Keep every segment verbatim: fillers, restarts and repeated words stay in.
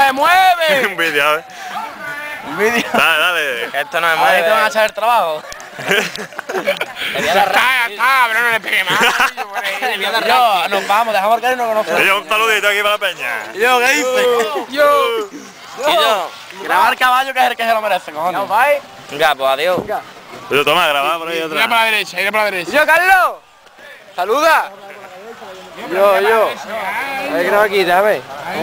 se mueve! Un vídeo, a ver. Un vídeo. Dale, dale. Esto no se mueve. ¿Te van a echar el trabajo? Ya está, ya está, pero no le pegué más. Yo, nos vamos, dejamos que no conozco. Yo, un saludito aquí para la peña. Yo, ¿qué dices? Yo. Y yo, grabar caballo que es el que se lo merece, cojones. ¿Ya vais? Venga, pues adiós. Yo, toma, grabá por ahí otra. Irá para la derecha, irá para la derecha. Yo, Carlos. Saluda. Yo, yo. Ahí grabo aquí, déjame.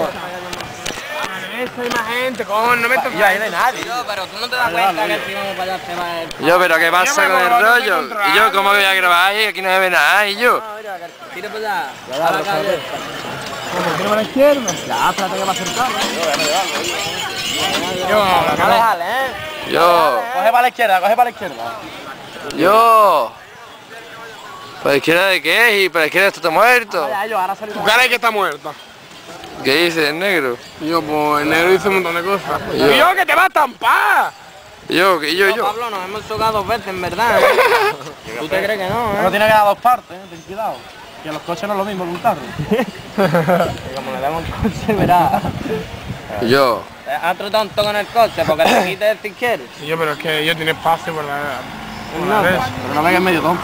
Hay más gente, cojones, no me toques. Yo, ahí no hay nadie. Yo, pero tú no te das cuenta que el primo de para allá te va a... Yo, pero ¿qué pasa con el rollo? Y yo, ¿cómo voy a grabar ahí? Aquí no se ve nada, y yo. Tira para allá. A la calle. ¿Tira para la izquierda? Ya, espérate que va a acercar. Yo, no déjale, ¿eh? Yo. Coge para la izquierda, coge para la izquierda. Yo. ¿Para la izquierda de qué? ¿Y para la izquierda está muerto? Tu cara es que está muerta. ¿Qué dice el negro? Yo, pues el negro dice un montón de cosas. Yo, y yo que te va a estampar. Yo, que yo, yo. Pablo, nos hemos chocado dos veces, en verdad. ¿Eh? ¿Tú te crees que no, eh? No tiene que dar dos partes, eh, ten cuidado. Que los coches no es lo mismo que un carro. Y como le damos un coche, verás. Yo. Otro tonto con el coche, porque te quites el izquierdo. Sí, yo, pero es que yo tiene espacio por la... Por la no, vez. Pero no me que es medio tonto.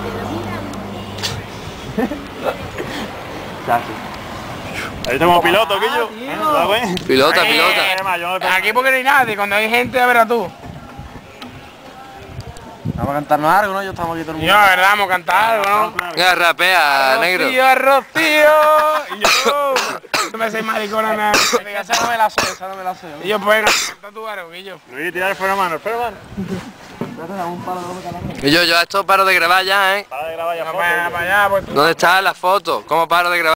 Ya, sí. Ahí tengo piloto, Quillo. Pilota, pilota. Aquí porque no hay nadie, cuando hay gente, a ver a tú. Vamos a cantarnos algo, ¿no? Yo estamos aquí todo el mundo. Yo, verdad, vamos a cantar algo, ¿no? Ya, rapea, negro. Rocío, Rocío. Y yo, no me sé maricona nada. Esa no me la sé, esa no me la sé. Y yo, pues, canta tu algo, Quillo. Luis, tirar el freno a mano, el freno a mano. Y yo, yo a esto paro de grabar ya, ¿eh? Para de grabar ya. Para allá, pues tú. ¿Dónde está la foto? ¿Cómo paro de grabar?